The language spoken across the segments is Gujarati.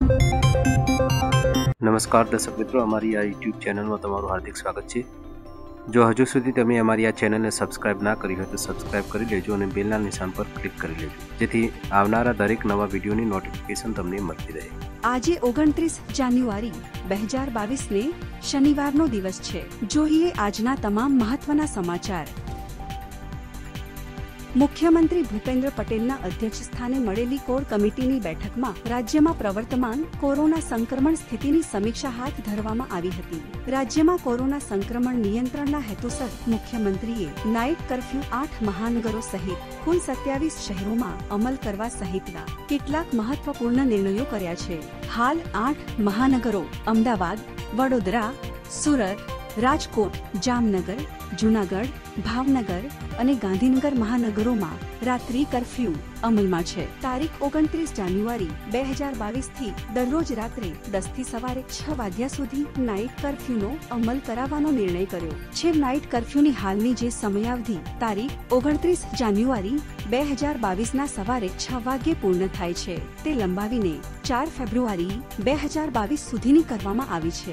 નમસ્કાર દર્શક મિત્રો, અમારી આ યુટ્યુબ ચેનલમાં તમારું હાર્દિક સ્વાગત છે। જો હજુ સુધી તમે અમારી આ ચેનલને સબસ્ક્રાઇબ ના કરી હોય તો સબસ્ક્રાઇબ કરી લેજો અને બેલના નિશાન પર ક્લિક કરી લેજો, જેથી આવનારા દરેક નવા વિડીયોની નોટિફિકેશન તમને મળતી રહે। આજે 29 જાન્યુઆરી 2022 ને શનિવારનો દિવસ છે। જોઈએ આજના તમામ મહત્વના સમાચાર। મુખ્યમંત્રી ભૂપેન્દ્ર પટેલના અધ્યક્ષસ્થાને મળેલી કોર કમિટીની બેઠકમાં રાજ્યમાં પ્રવર્તમાન કોરોના સંક્રમણ સ્થિતિની સમીક્ષા હાથ ધરવામાં આવી હતી। રાજ્યમાં કોરોના સંક્રમણ નિયંત્રણના હેતુસર મુખ્યમંત્રીએ નાઇટ કર્ફ્યુ 8 મહાનગરો સહિત કુલ 27 શહેરોમાં અમલ કરવા સહિતના કેટલાક મહત્વપૂર્ણ નિર્ણયો કર્યા છે। હાલ 8 મહાનગરો અમદાવાદ, વડોદરા, સુરત, રાજકોટ, જામનગર, જૂનાગઢ, ભાવનગર અને ગાંધીનગર મહાનગરોમાં રાત્રિ કર્ફ્યુ અમલમાં છે। તારીખ 29 જાન્યુઆરી 2022 થી દરરોજ રાત્રે 10 થી સવારે 6 વાગ્યા સુધી નાઇટ કર્ફ્યુનો અમલ કરાવવાનો નિર્ણય કર્યો છે। નાઇટ કર્ફ્યુની હાલની જે સમયાવધિ તારીખ 29 જાન્યુઆરી 2022 ના સવારે 6 વાગ્યે પૂર્ણ થાય છે તે લંબાવીને 4 ફેબ્રુઆરી 2022 સુધીની કરવામાં આવી છે।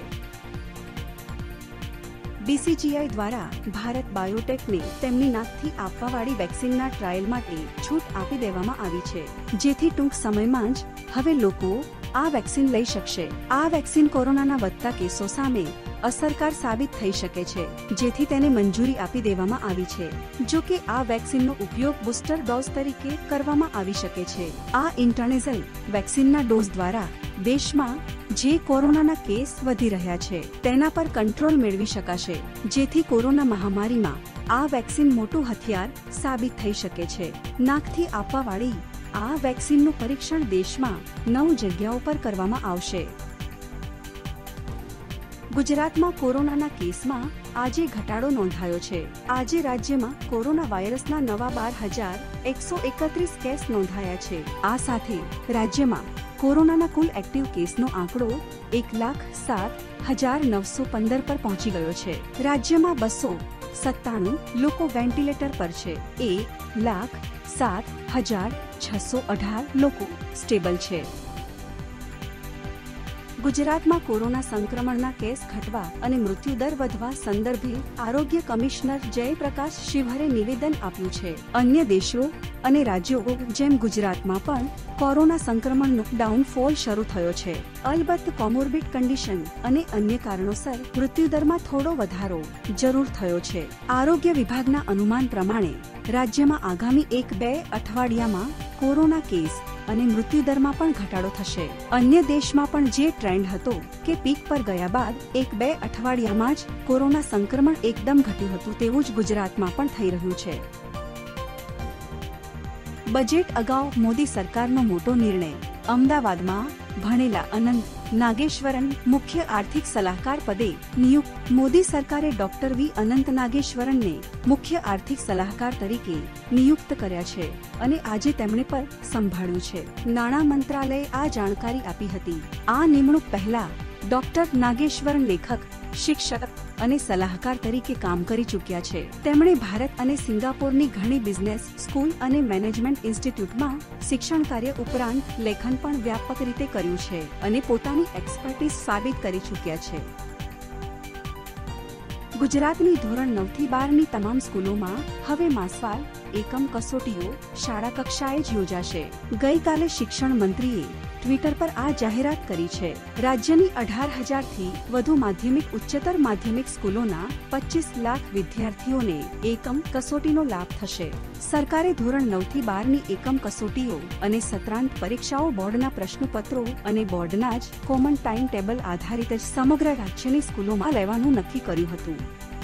BCGI દ્વારા ભારત બાયોટેકને તેમની નાકથી આપવાવાળી વેક્સિનના ટ્રાયલ માટે છૂટ આપી દેવામાં આવી છે, જેથી ટૂંક સમયમાં જ હવે લોકો આ વેક્સિન લઈ શકશે। આ વેક્સિન કોરોનાના વધતા કેસો સામે અસરકાર સાબિત થઈ શકે છે, જેથી તેને મંજૂરી આપી દેવામાં આવી છે। જો કે આ વેક્સિનનો ઉપયોગ બુસ્ટર ડોઝ તરીકે કરવામાં આવી શકે છે। આ ઇન્ટરનેઝલ વેક્સિનના ડોઝ દ્વારા દેશમાં જે કોરોનાના કેસ વધી રહ્યા છે તેના પર કંટ્રોલ મેળવી શકાશે, જેથી કોરોના મહામારીમાં આ વેક્સિન મોટું હથિયાર સાબિત થઈ શકે છે। નાકથી આપવાવાળી આ વેક્સિનનું પરીક્ષણ દેશમાં 9 જગ્યાઓ પર કરવામાં આવશે। ગુજરાતમાં કોરોનાના કેસમાં આજે ઘટાડો નોંધાયો છે। આજે રાજ્યમાં કોરોના વાયરસના નવા 12,131 કેસ નોંધાયા છે। આ સાથે રાજ્યમાં કોરોનાના કુલ એક્ટિવ કેસનો આંકડો 1,07,915 પર પહોંચી ગયો છે। રાજ્યમાં 297 લોકો વેન્ટિલેટર પર છે। 1,07,618 લોકો સ્ટેબલ છે। ગુજરાતમાં કોરોના સંક્રમણના કેસ ઘટવા અને મૃત્યુદર વધવા સંદર્ભે આરોગ્ય કમિશનર જયપ્રકાશ શિવહરે નિવેદન આપ્યું છે। અન્ય દેશો અને રાજ્યો જેમ ગુજરાતમાં પણ કોરોના સંક્રમણનો ડાઉનફોલ શરૂ થયો છે। અલબત્ત કોમોર્બિડ કન્ડિશન અને અન્ય કારણોસર મૃત્યુદરમાં થોડો વધારો જરૂર થયો છે। આરોગ્ય વિભાગના અનુમાન પ્રમાણે રાજ્યમાં આગામી 1-2 અઠવાડિયામાં કોરોના કેસ અને મૃત્યુદરમાં પણ ઘટાડો થશે। અન્ય દેશમાં પણ જે ટ્રેન્ડ હતો કે પીક પર ગયા બાદ 1-2 અઠવાડિયામાં જ કોરોના સંક્રમણ એકદમ ઘટ્યું હતું, તેવું જ ગુજરાતમાં પણ થઈ રહ્યું છે। બજેટ અગાઉ મોદી સરકારનો મોટો નિર્ણય। અમદાવાદમાં ભણેલા અનંત નાગેશ્વરન મુખ્ય આર્થિક સલાહકાર પદે નિયુક્ત। મોદી સરકારે ડોક્ટર વી અનંત નાગેશ્વરનને મુખ્ય આર્થિક સલાહકાર તરીકે નિયુક્ત કર્યા છે અને આજે તેમણે પદ સંભાળ્યું છે। નાણાં મંત્રાલયે આ જાણકારી આપી હતી। આ નિમણૂક પહેલા ડોક્ટર નાગેશ્વરન લેખક, શિક્ષક અને સલાહકાર તરીકે કામ કરી ચૂક્યા છે। તેમણે ભારત અને સિંગાપોરની ઘણી બિઝનેસ સ્કૂલ અને મેનેજમેન્ટ ઇન્સ્ટિટ્યૂટમાં શિક્ષણ કાર્ય ઉપરાંત લેખન પણ વ્યાપક રીતે કર્યું છે અને પોતાની એક્સપર્ટીઝ સાબિત કરી ચૂક્યા છે। ગુજરાતની ધોરણ 9 થી 12ની તમામ સ્કૂલોમાં હવે માસવાલ એકમ કસોટીઓ શાળા કક્ષાએ જ યોજાશે। ગઈકાલે શિક્ષણ મંત્રીએ ટ્વિટર પર આ જાહેરાત કરી છે। રાજ્યની 18,000 થી વધુ માધ્યમિક ઉચ્ચતર માધ્યમિક સ્કૂલોના 25 લાખ વિદ્યાર્થીઓને એકમ કસોટીનો લાભ થશે। સરકારે ધોરણ 9 થી 12ની એકમ કસોટીઓ અને સત્રાંત પરીક્ષાઓ બોર્ડના પ્રશ્નપત્રો અને બોર્ડના જ કોમન ટાઈમ ટેબલ આધારિત જ સમગ્ર રાજ્યની સ્કૂલોમાં લેવાનું નક્કી કર્યું હતું।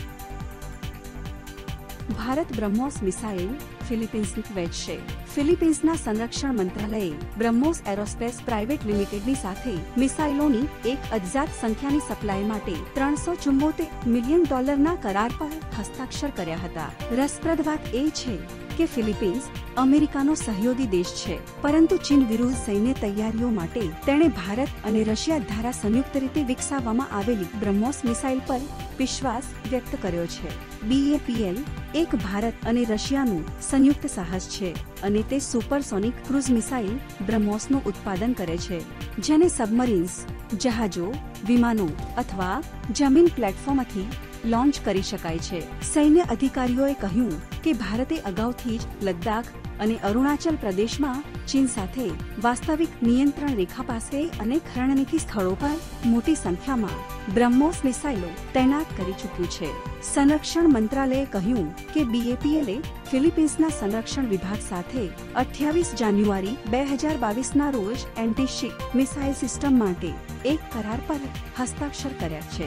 ભારત બ્રહ્મોસ મિસાઇલ ફિલિપિન્સને વેચશે। ફિલિપિન્સના સંરક્ષણ મંત્રાલયે બ્રહ્મોસ એરોસ્પેસ પ્રાઇવેટ લિમિટેડની સાથે મિસાઇલોની એક અજ્ઞાત સંખ્યાની સપ્લાય માટે $374 મિલિયન કરાર પર હસ્તાક્ષર કર્યા હતા। રસપ્રદ વાત એ છે કે ફિલિપીન્સ અમેરિકાનો સહયોગી દેશ છે, પરંતુ ચીન વિરુદ્ધ સૈન્ય તૈયારીઓ માટે તેણે ભારત અને રશિયા દ્વારા સંયુક્ત રીતે વિકસાવવામાં આવેલી બ્રહ્મોસ મિસાઇલ પર વિશ્વાસ વ્યક્ત કર્યો છે. BAPL એક ભારત અને રશિયાનું સંયુક્ત સાહસ છે અને તે સુપરસોનિક ક્રૂઝ મિસાઇલ બ્રહ્મોસનું ઉત્પાદન કરે છે, જેને સબમરીન્સ, જહાજો, વિમાનો અથવા જમીન પ્લેટફોર્મથી લોન્ચ કરી શકાય છે. સૈન્ય અધિકારીઓએ કહ્યું કે ભારતે અગાઉથી જ લદ્દાખ અને અરુણાચલ પ્રદેશમાં ચીન સાથે વાસ્તવિક નિયંત્રણ રેખા પાસે અનેક રણનીતિ સ્થળો પર મોટી સંખ્યામાં બ્રહ્મોસ મિસાઇલો તૈનાત કરી ચૂક્યું છે. સંરક્ષણ મંત્રાલયે કહ્યું કે BAPLએ ફિલિપીન્સના સંરક્ષણ વિભાગ સાથે 28 જાન્યુઆરી 2022ના રોજ એન્ટી-શિપ મિસાઇલ સિસ્ટમ માટે એક કરાર પર હસ્તાક્ષર કર્યા છે.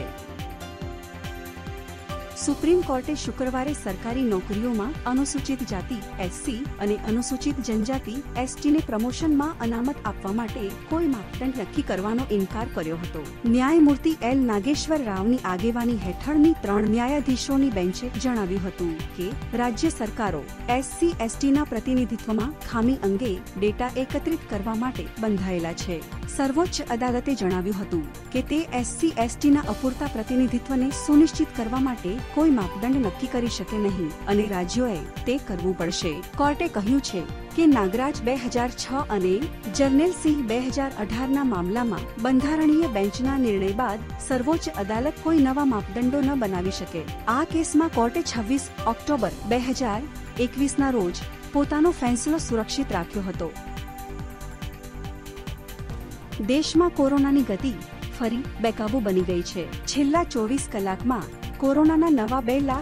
સુપ્રીમ કોર્ટે શુક્રવારે સરકારી નોકરીઓમાં અનુસૂચિત જાતિ SC અને અનુસૂચિત જનજાતિ ST ને પ્રમોશનમાં અનામત આપવા માટે કોઈ માપદંડ નક્કી કરવાનો ઇનકાર કર્યો હતો. ન્યાયમૂર્તિ L. નાગેશ્વર રાવની આગેવાની હેઠળની 3 ન્યાયાધીશોની બેન્ચે જણાવ્યું હતું કે રાજ્ય સરકારો SC/STના પ્રતિનિધિત્વમાં ખામી અંગે ડેટા એકત્રિત કરવા માટે બંધાયેલા છે. સર્વોચ્ચ અદાલતે જણાવ્યું હતું કે તે SC/STના અપૂરતા પ્રતિનિધિત્વને સુનિશ્ચિત કરવા માટે કોઈ માપદંડ નક્કી કરી શકે નહીં અને રાજ્યોએ તે કરવું પડશે. કોર્ટે કહ્યું છે કે નાગરાજ 2006 અને જર્નેલસિંહ 2018ના મામલામાં બંધારણીય બેન્ચના નિર્ણય બાદ સર્વોચ્ચ અદાલત કોઈ નવા માપદંડો ન બનાવી શકે. આ કેસમાં કોર્ટે 26 ઓક્ટોબર 2021ના રોજ પોતાનો ફેંસલો સુરક્ષિત રાખ્યો હતો. દેશમાં કોરોનાની ગતિ ફરી બેકાબૂ બની ગઈ છે. છેલ્લા 24 કલાકમાં કોરોનાના નવા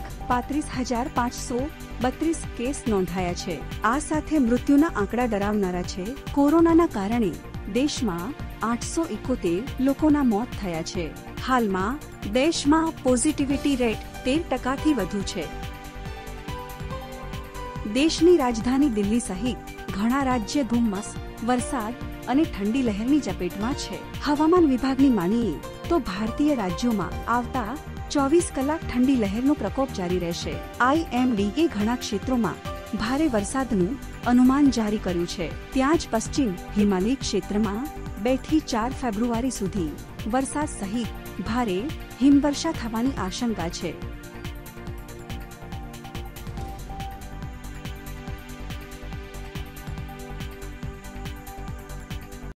2,35,532 કેસ નોંધાયા છે. આ સાથે મૃત્યુના આંકડા ડરાવનારા છે. કોરોનાના કારણે દેશમાં 871 લોકોના મોત થયા છે. હાલમાં દેશમાં પોઝિટિવિટી રેટ 13%થી વધુ છે. દેશની રાજધાની દિલ્હી સહિત ઘણા રાજ્ય ધુમ્મસ, વરસાદ અને ઠંડી લહેરની ઝપેટમાં છે. હવામાન વિભાગની માનીએ તો ભારતીય રાજ્યોમાં આવતા 24 કલાક ઠંડી લહેરનો પ્રકોપ જારી રહેશે. IMDએ ઘણા ક્ષેત્રોમાં ભારે વરસાદનું અનુમાન જારી કર્યું છે. ત્યાં જ પશ્ચિમ હિમાલય ક્ષેત્રમાં 2 થી 4 ફેબ્રુઆરી સુધી વરસાદ સહિત ભારે હિમવર્ષા થવાની આશંકા છે.